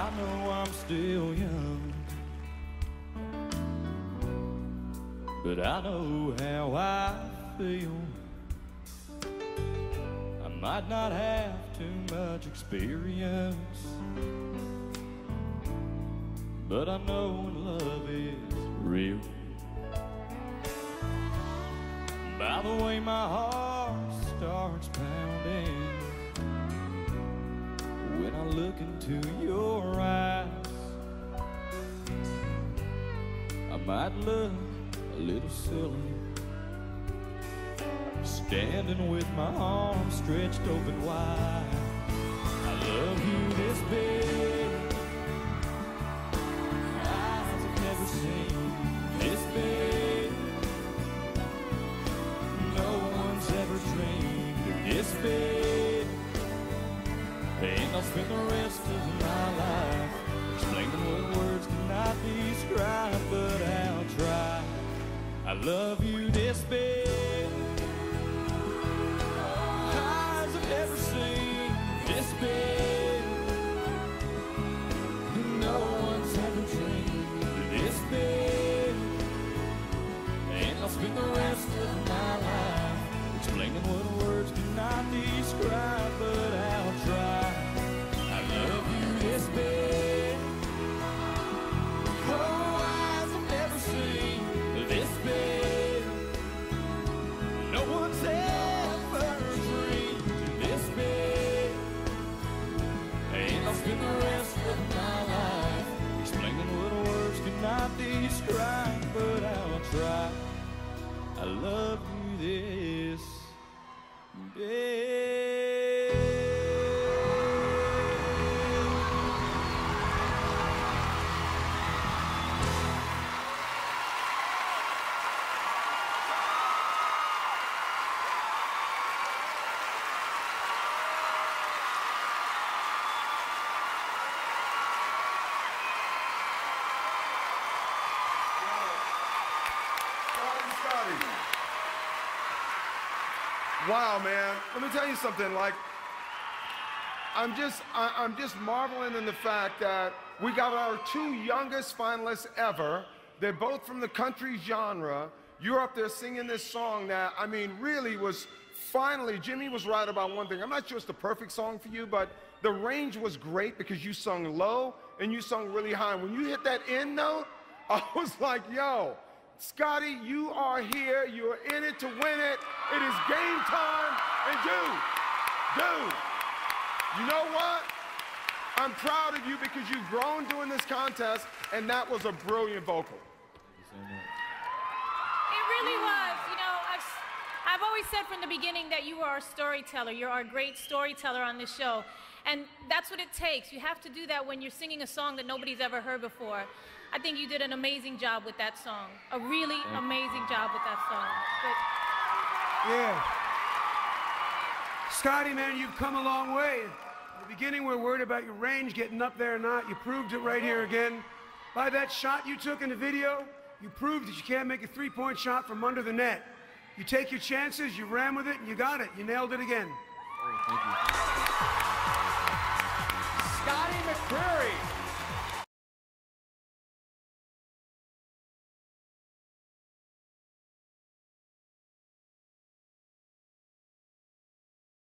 I know I'm still young, but I know how I feel. I might not have too much experience, but I know when love is real. By the way my heart starts pounding when I look into your eyes, I might look a little silly, standing with my arms stretched open wide. I love you this big, eyes have never seen this big. No one's ever dreamed of this big. And I'll spend the rest of my life explaining what words cannot describe, but I'll try. I love you this big, eyes have never seen this big. No one's ever dreamed of this big. And I'll spend the rest of my life explaining what words cannot describe, but I'll try. I love you this big. Oh, eyes have never seen this big. No one's ever dreamed of this big. And I'll spend the rest of my life explaining what words cannot describe, but I'll try. I love you this big. Wow, man. Let me tell you something. Like, I'm just marveling in the fact that we got our two youngest finalists ever. They're both from the country genre. You're up there singing this song that, I mean, really was finally, Jimmy was right about one thing. I'm not sure it's the perfect song for you, but the range was great because you sung low and you sung really high. When you hit that end note, I was like, yo, Scotty, you are here. You're in it to win it. It is game time. And dude, you know what? I'm proud of you because you've grown doing this contest, and that was a brilliant vocal. It really was. You know, I've always said from the beginning that you are a storyteller. You're our great storyteller on this show. And that's what it takes. You have to do that when you're singing a song that nobody's ever heard before. I think you did an amazing job with that song. A really amazing job with that song. But yeah. Scotty, man, you've come a long way. In the beginning, we were worried about your range getting up there or not. You proved it right here again. By that shot you took in the video, you proved that you can't make a three-point shot from under the net. You take your chances, you ran with it, and you got it. You nailed it again. Oh, thank you. Scotty McCreery.